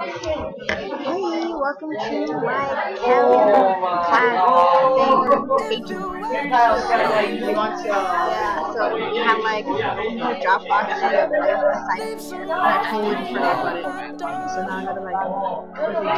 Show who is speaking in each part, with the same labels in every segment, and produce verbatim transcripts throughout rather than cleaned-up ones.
Speaker 1: Hey, welcome to my Chem class thing page. Yeah, so you have like a Dropbox to like assignments, and I totally forgot about it. So now I gotta like quickly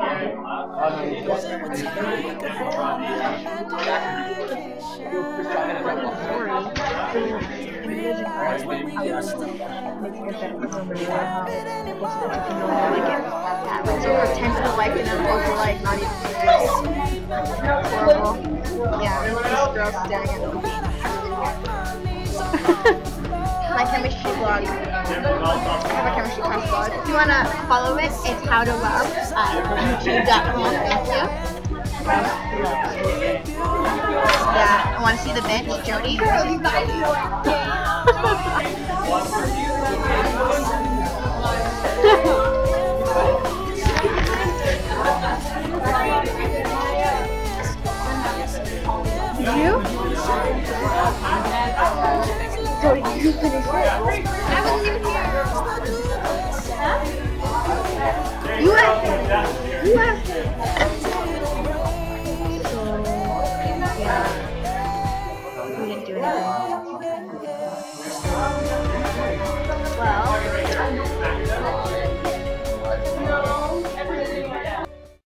Speaker 1: pretend to like it and also like not even horrible. Yeah, this girl's staring at me. My chemistry blog. I have a chemistry class blog. If you wanna follow it, it's how to love at youtube dot com. Thank you. Yeah, I wanna see the bitch, Jody. You? Jody, did you finish it? I wasn't even here. Huh? You asked it. You asked it. So, yeah. We didn't do anything.